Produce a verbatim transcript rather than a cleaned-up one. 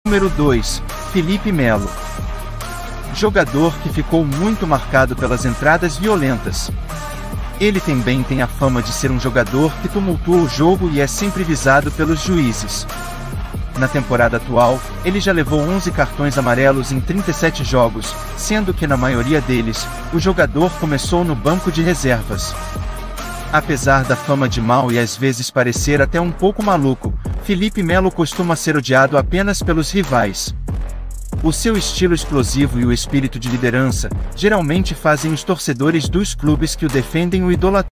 Número dois. Felipe Melo. Jogador que ficou muito marcado pelas entradas violentas. Ele também tem a fama de ser um jogador que tumultua o jogo e é sempre visado pelos juízes. Na temporada atual, ele já levou onze cartões amarelos em trinta e sete jogos, sendo que na maioria deles, o jogador começou no banco de reservas. Apesar da fama de mau e às vezes parecer até um pouco maluco, Felipe Melo costuma ser odiado apenas pelos rivais. O seu estilo explosivo e o espírito de liderança, geralmente fazem os torcedores dos clubes que o defendem o idolatrar.